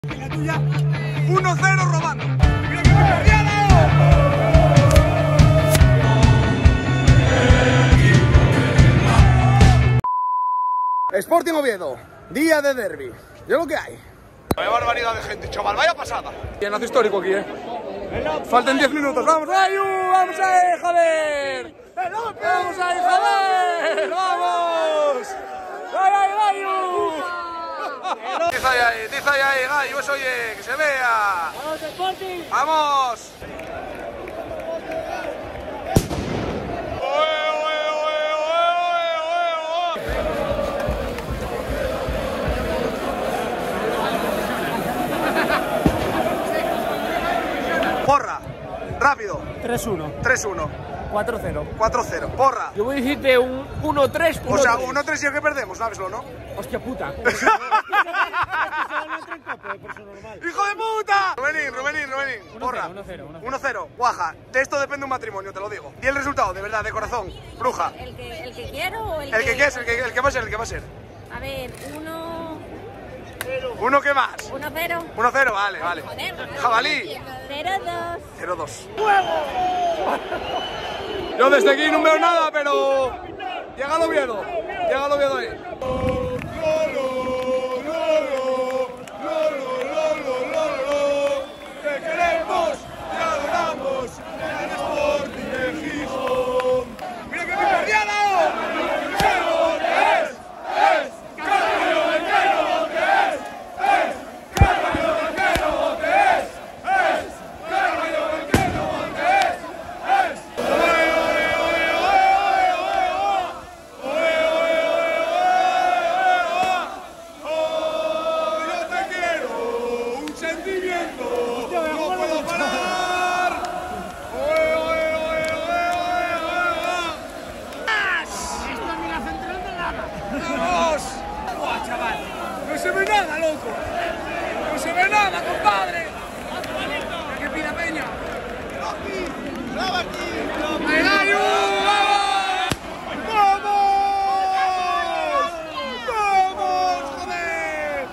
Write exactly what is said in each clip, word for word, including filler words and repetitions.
La tuya, uno cero robando. ¡Mira que me perdiado! Sporting Oviedo, día de derbi. ¿Yo lo que hay? Vaya barbaridad de gente, chaval, vaya pasada. Llenazo histórico aquí, eh. Faltan diez minutos, vamos, Ayu, vamos ahí, joder. Vamos ahí, joder, vamos. ¡Ay, ay, Ayu! Dice ahí, ahí, dice ahí, ahí, Gallo, eso oye, que se vea. ¡Vamos, Sporting! ¡Vamos! Porra, rápido. tres uno. tres uno. cuatro cero. cuatro cero. Porra. Yo voy a decirte un uno tres. O sea, uno tres y el que perdemos, ¿sabeslo, no? Hostia puta. ¡Hijo de puta! Rubenín, Rubenín, Rubenín. Porra. uno cero. uno cero. Guaja. De esto depende un matrimonio, te lo digo. Y el resultado, de verdad, de corazón. Bruja. ¿El que, el que quiero o el, El que es, el que, el que va a ser, el que va a ser. A ver, uno... ¿Uno qué más? uno cero. uno cero, vale, vale. Joder. Jabalí. cero dos. cero dos. Yo desde aquí no veo nada, pero... Llega el Oviedo. Llega el Oviedo ahí. Te queremos y adoramos el Sporting de Gijón. ¡Mira que me perdiado! ¡Qué lo que es! ¡Es! ¡Qué lo que es! ¡Es! ¡Qué lo que es! ¡Es! ¡Qué lo que es! ¡Es! ¡Oye, oye, oye, oye, oye, oye! ¡Oh, yo te quiero! ¡Un sentimiento! ¡No puedo parar! ¡Oye, oye, oye, oye, oye! Esto ni la central de nada. ¡Vamos! ¡Buah, chaval! ¡No se ve nada, loco! ¡No se ve nada, compadre! ¡Qué pida peña! ¡Aquí! ¡Bravo aquí! ¡Ahí, Gallo! ¡Vamos! ¡Vamos! ¡Joder!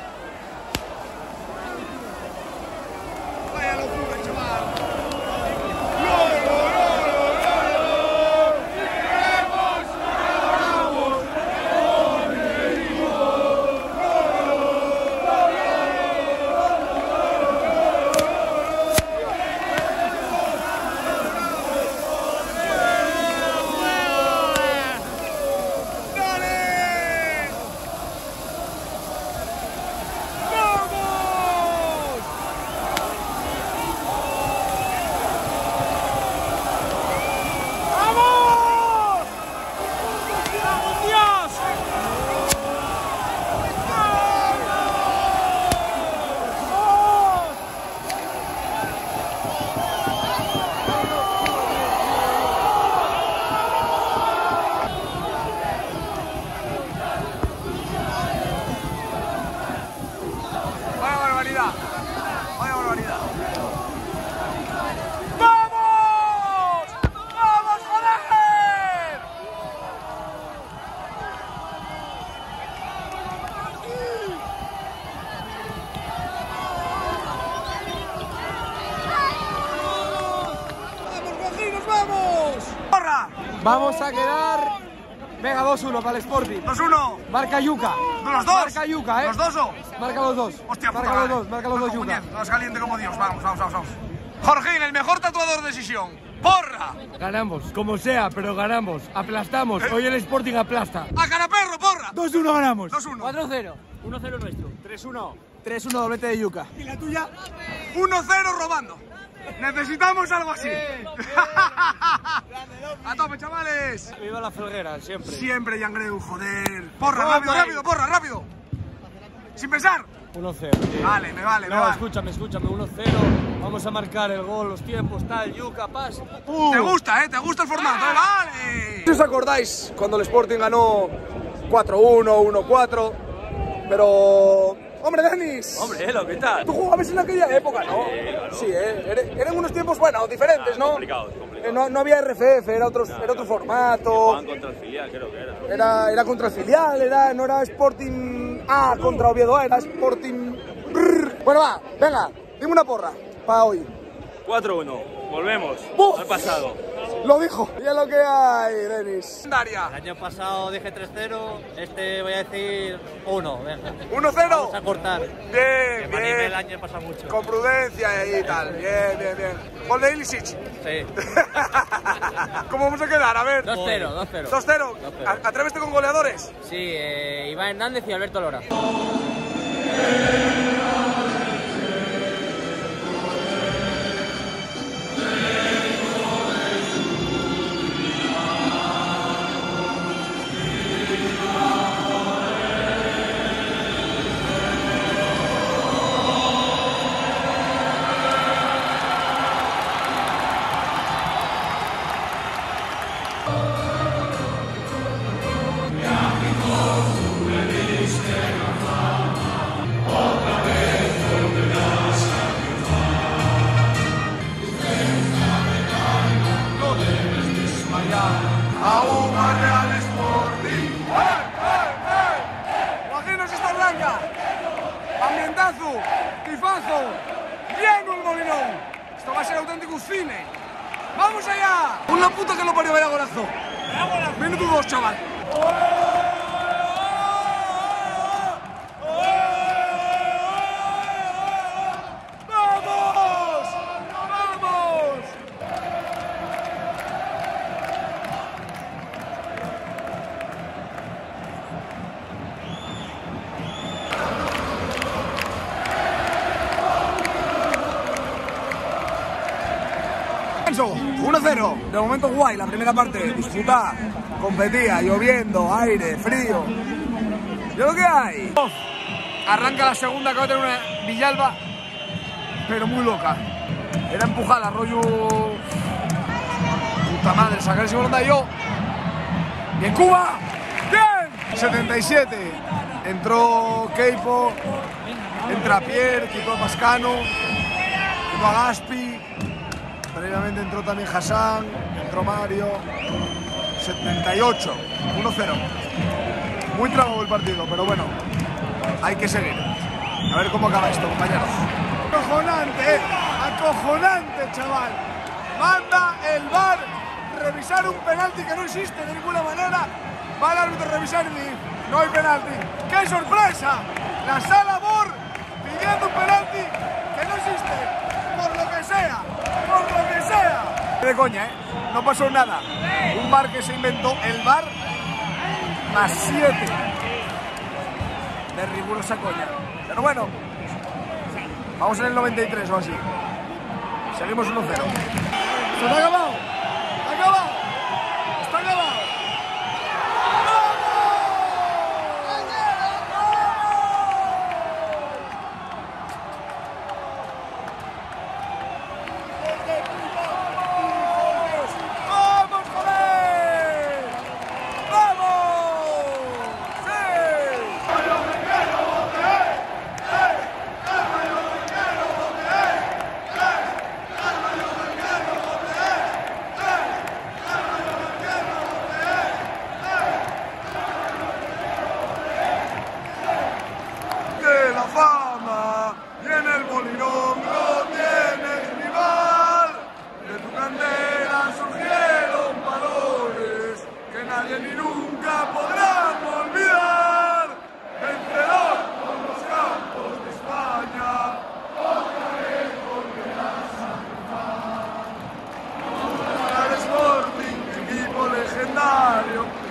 ¡Vaya locura, chaval! ¡No, no, no, no, no, no! ¡Queremos, ganamos! ¡Dale! ¡Vamos! ¡Vamos! ¡Vamos, Dios! ¡Vamos! ¡Vaya barbaridad! ¡Vaya barbaridad! ¡Vamos! ¡Vamos, joder! ¡Vamos, coginos, vamos! ¡Porra! Vamos a quedar. Venga, dos uno para el Sporting. dos uno. Marca Yuca. ¿Los dos? Marca Yuca, eh. ¿Los dos o? Marca los dos. Hostia, marca puta los madre. dos, marca los dos Yuca. Muñez, más caliente como Dios. Vamos, vamos, vamos, vamos. Jorge, el mejor tatuador de Sisión. ¡Porra! Ganamos, como sea, pero ganamos. Aplastamos. Hoy el Sporting aplasta. ¡A caraperro, porra! dos uno ganamos. dos uno. cuatro cero. uno cero nuestro. tres uno. tres uno doblete de Yuca. ¿Y la tuya? uno cero robando. Necesitamos algo así. A tope, chavales. Viva la Felguera, siempre. Siempre, Yangreu, joder. Porra, rápido, rápido, porra, rápido. Sin pensar. uno cero. Vale, me vale, me No, vale. escúchame, escúchame. uno cero. Vamos a marcar el gol, los tiempos, tal. Yuca, pas. Uh. Te gusta, ¿eh? Te gusta el formato, ¿eh? Vale. ¿Os acordáis cuando el Sporting ganó cuatro uno, uno cuatro? Pero... ¡Hombre, Denis! Hombre, Elo, ¿qué tal? Tú jugabas en aquella época, ¿no? Sí, claro. Sí, ¿eh? Eran- Eran unos tiempos, bueno, diferentes, Ah, ¿no? complicados, complicados. Eh, no, no había R F F, era otro, era otro formato. Jugaban contra el filial, creo que era. Era, era contra el filial, era, no era Sporting A contra Oviedo A, era Sporting... Brrr. Bueno, va, venga, dime una porra para hoy. cuatro uno. Volvemos. ¡Buf! Al pasado. Lo dijo. Y es lo que hay, Denis. Daria. El año pasado dije tres cero, este voy a decir uno, venga. uno cero. Vamos a cortar. Bien, Que me animé el bien. año pasado mucho. Con prudencia y tal. Bien, bien, bien. Gol de Ilicic. Sí. ¿Cómo vamos a quedar? A ver. dos cero, dos cero. dos cero. dos cero. ¿Atrévete con goleadores? Sí, eh, Iván Hernández y Alberto Lora. Auma Real Sporting. ¡Eh, eh, eh! Guajinos esta blanca. Ambientazo, tifazo, lleno el Molinón. Esto va a ser auténtico cine. ¡Vamos allá! ¡Una puta que lo parió, vaya golazo! Minuto dos, chaval. ¡Vamos! ¡Vamos! uno cero, de momento guay, la primera parte, disputada, competía, lloviendo, aire, frío. ¿Yo lo que hay? Arranca la segunda, que va a tener una Villalba, pero muy loca. Era empujada, rollo... Puta madre, sacar ese bolón de yo. ¡Bien, Cuba! ¡Bien! setenta y siete, entró Keipo, entra Pierre, quitó a Pascano, quitó a Gaspi. Previamente entró también Hassan, entró Mario. setenta y ocho, uno cero. Muy trabajo el partido, pero bueno, hay que seguir. A ver cómo acaba esto, compañeros. Acojonante, eh. Acojonante, chaval. Manda el V A R revisar un penalti que no existe de ninguna manera. Va el árbitro a revisar y dice, no hay penalti. ¡Qué sorpresa! La sala V A R pidiendo un penalti que no existe. Por lo que sea, por lo que sea. De coña, ¿eh? No pasó nada. Un V A R que se inventó, el V A R más siete. De rigurosa coña. Pero bueno, vamos en el noventa y tres o así. Seguimos uno cero. ¡Se ha acabado! ¡Ha acabado! ¡Está acabado! La fama y en el Molinón no tienes rival. De tu cantera surgieron valores que nadie ni nunca podrán olvidar. Vencedor con los campos de España, otra vez volverás a triunfar. El Sporting, equipo legendario.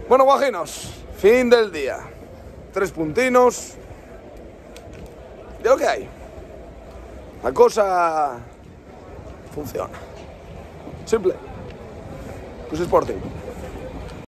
Bueno, guajinos, fin del día. Tres puntinos. De lo que hay. La cosa funciona. Simple. Pues Sporting.